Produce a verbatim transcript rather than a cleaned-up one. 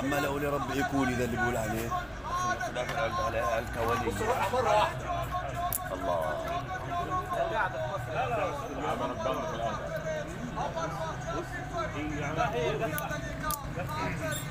عمال اقول يا رب ايه كولي ده اللي بيقول عليه. في الاخر قلت عليها الكوالي. بسرعه مره واحده. الله. قاعده في مصر. لا لا انا بدور في الارض. بص هي